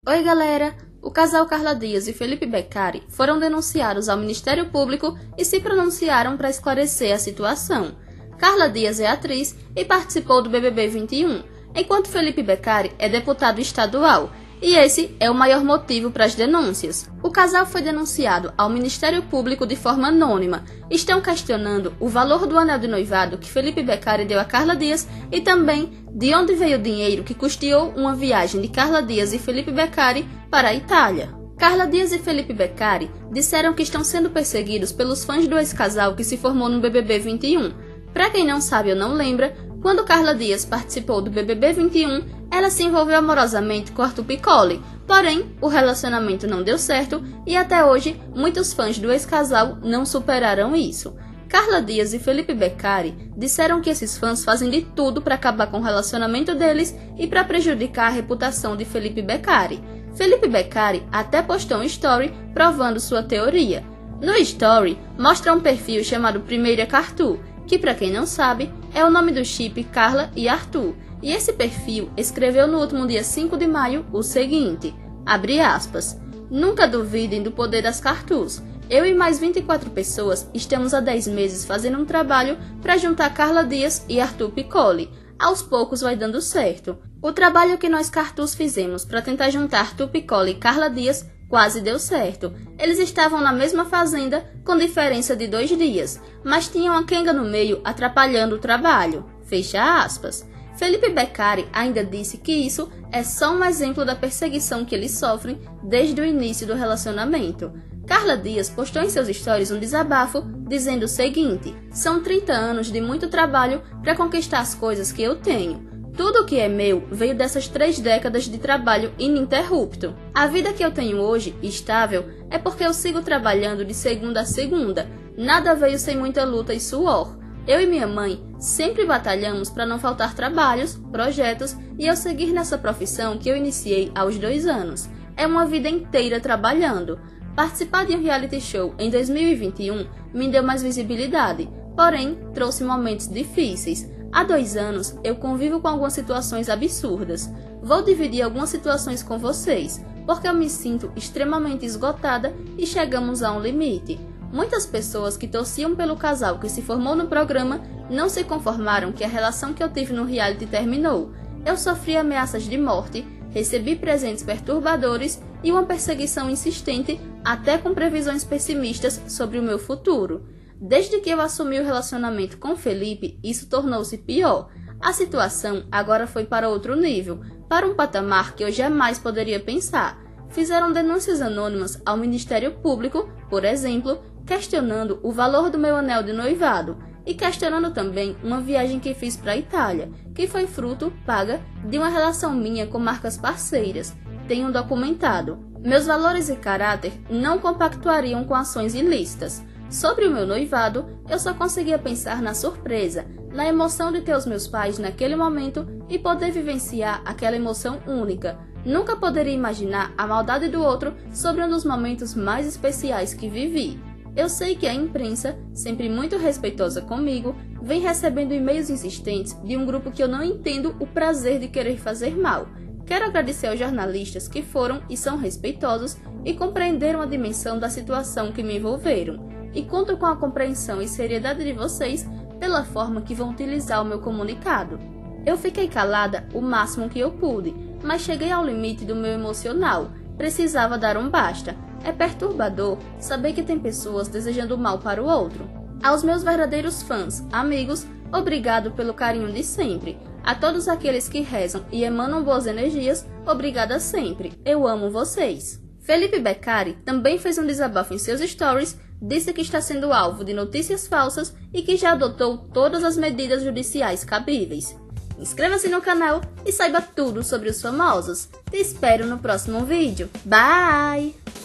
Oi galera! O casal Carla Dias e Felipe Beccari foram denunciados ao Ministério Público e se pronunciaram para esclarecer a situação. Carla Dias é atriz e participou do BBB 21, enquanto Felipe Beccari é deputado estadual, e esse é o maior motivo para as denúncias. O casal foi denunciado ao Ministério Público de forma anônima. Estão questionando o valor do anel de noivado que Felipe Beccari deu a Carla Dias e também de onde veio o dinheiro que custeou uma viagem de Carla Dias e Felipe Beccari para a Itália. Carla Dias e Felipe Beccari disseram que estão sendo perseguidos pelos fãs do ex-casal que se formou no BBB 21. Para quem não sabe ou não lembra, quando Carla Dias participou do BBB 21, ela se envolveu amorosamente com Arthur Piccoli, porém, o relacionamento não deu certo e até hoje, muitos fãs do ex-casal não superaram isso. Carla Dias e Felipe Beccari disseram que esses fãs fazem de tudo para acabar com o relacionamento deles e para prejudicar a reputação de Felipe Beccari. Felipe Beccari até postou um story provando sua teoria. No story, mostra um perfil chamado Primeira Cartu, que para quem não sabe, é o nome do chip Carla e Arthur. E esse perfil escreveu no último dia 5 de maio o seguinte, abre aspas, nunca duvidem do poder das Cartus. Eu e mais 24 pessoas estamos há 10 meses fazendo um trabalho para juntar Carla Dias e Arthur Piccoli. Aos poucos vai dando certo. O trabalho que nós Cartus fizemos para tentar juntar Arthur Piccoli e Carla Dias quase deu certo. Eles estavam na mesma fazenda com diferença de 2 dias, mas tinham a Kenga no meio atrapalhando o trabalho. Fecha aspas. Felipe Beccari ainda disse que isso é só um exemplo da perseguição que eles sofrem desde o início do relacionamento. Carla Dias postou em seus stories um desabafo dizendo o seguinte, são 30 anos de muito trabalho para conquistar as coisas que eu tenho. Tudo o que é meu veio dessas 3 décadas de trabalho ininterrupto. A vida que eu tenho hoje, estável, é porque eu sigo trabalhando de segunda a segunda. Nada veio sem muita luta e suor. Eu e minha mãe sempre batalhamos para não faltar trabalhos, projetos e eu seguir nessa profissão que eu iniciei aos 2 anos. É uma vida inteira trabalhando. Participar de um reality show em 2021 me deu mais visibilidade, porém trouxe momentos difíceis. Há 2 anos eu convivo com algumas situações absurdas. Vou dividir algumas situações com vocês, porque eu me sinto extremamente esgotada e chegamos a um limite. Muitas pessoas que torciam pelo casal que se formou no programa não se conformaram que a relação que eu tive no reality terminou. Eu sofri ameaças de morte, recebi presentes perturbadores e uma perseguição insistente, até com previsões pessimistas sobre o meu futuro. Desde que eu assumi o relacionamento com Felipe, isso tornou-se pior. A situação agora foi para outro nível, para um patamar que eu jamais poderia pensar. Fizeram denúncias anônimas ao Ministério Público, por exemplo, questionando o valor do meu anel de noivado e questionando também uma viagem que fiz para a Itália, que foi fruto, paga, de uma relação minha com marcas parceiras. Tenho documentado. Meus valores e caráter não compactuariam com ações ilícitas. Sobre o meu noivado, eu só conseguia pensar na surpresa, na emoção de ter os meus pais naquele momento e poder vivenciar aquela emoção única. Nunca poderia imaginar a maldade do outro sobre um dos momentos mais especiais que vivi. Eu sei que a imprensa, sempre muito respeitosa comigo, vem recebendo e-mails insistentes de um grupo que eu não entendo o prazer de querer fazer mal. Quero agradecer aos jornalistas que foram e são respeitosos e compreenderam a dimensão da situação que me envolveram. E conto com a compreensão e seriedade de vocês pela forma que vão utilizar o meu comunicado. Eu fiquei calada o máximo que eu pude, mas cheguei ao limite do meu emocional. Precisava dar um basta. É perturbador saber que tem pessoas desejando mal para o outro. Aos meus verdadeiros fãs, amigos, obrigado pelo carinho de sempre. A todos aqueles que rezam e emanam boas energias, obrigada sempre. Eu amo vocês. Felipe Beccari também fez um desabafo em seus stories, disse que está sendo alvo de notícias falsas e que já adotou todas as medidas judiciais cabíveis. Inscreva-se no canal e saiba tudo sobre os famosos. Te espero no próximo vídeo. Bye!